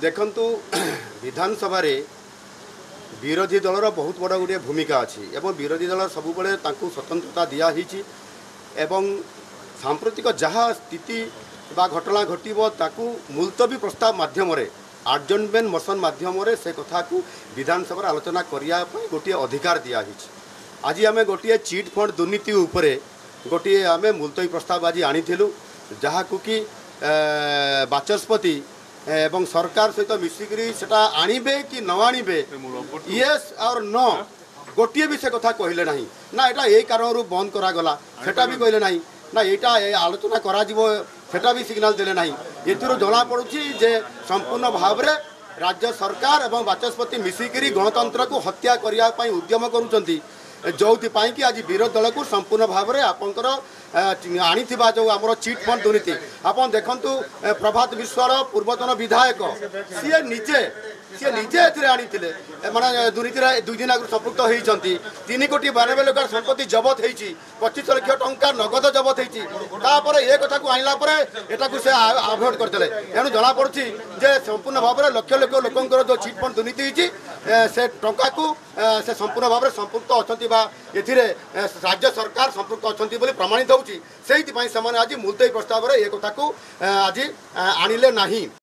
देखंतु विधानसभा रे विरोधी दलर बहुत बड़ गोटे भूमिका अच्छी एवं विरोधी दल सब बड़े स्वतंत्रता दिखाही एवं सांप्रतिक जहाँ स्थिति बा घटना घटव ताकू मुलतवी प्रस्ताव माध्यम आडजमेंट मोशन माध्यम से कथा को विधानसभा आलोचना करने गोटे अधिकार दिखाही। आज आम गोटे चिट फंड दुर्नीति उपरे गोटे आम मुलतवी प्रस्ताव आज आनीलु जहाँ कि बाचस्पति एवं सरकार सहित मिसिकी सेटा आणबे कि न आणबे येस और नो गोटे भी से कथा कहले नहीं ना एटा यही कारण बंद करागला सेटा भी कहले नहीं ना यहाँ आलोचना करा सेटा भी सिग्नाल देले नहीं एथिरो जना पड़ुछि जे संपूर्ण भाव रे राज्य सरकार एवं बाचस्पति मिसिकी गणतंत्र को हत्या करने पई उद्यम करुचंती जो कि आज विरोधी दल को संपूर्ण भाव में आपंकर आनी जो आम चिट फंड दुर्नीति आप देखु प्रभात विश्वर पूर्वतन विधायक सी निजे आनी माने दुर्नीति 2 दिन आगे संपुक्त होती 3 कोटी 92 लाख संपत्ति जबत होती 25 लाख टंका नगद जबत होती ये कथा को आनला से अवॉइड करते एणु जना पड़ी जे संपूर्ण भाव में लक्ष लक्ष लोकंर जो चिट फंड दुर्नीति होती से टंका को से संपूर्ण भाव में संपुक्त अच्छा राज्य सरकार संपुक्त अच्छा प्रमाणित होती से आज मुलतवी प्रस्ताव में ये कथा को आज आणिले नहीं।